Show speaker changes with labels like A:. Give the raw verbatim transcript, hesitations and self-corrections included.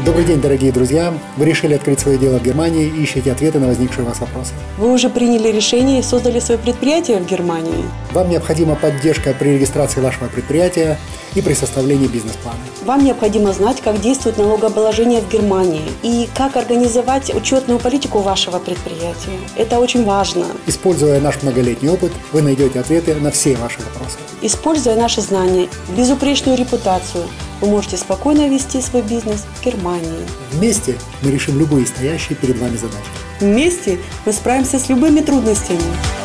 A: Добрый день, дорогие друзья! Вы решили открыть свое дело в Германии и ищете ответы на возникшие у вас вопросы.
B: Вы уже приняли решение и создали свое предприятие в Германии?
A: Вам необходима поддержка при регистрации вашего предприятия и при составлении бизнес-плана.
B: Вам необходимо знать, как действует налогообложение в Германии и как организовать учетную политику вашего предприятия. Это очень важно.
A: Используя наш многолетний опыт, вы найдете ответы на все ваши вопросы.
B: Используя наши знания, безупречную репутацию, вы можете спокойно вести свой бизнес в Германии.
A: Вместе мы решим любые стоящие перед вами задачи.
B: Вместе мы справимся с любыми трудностями.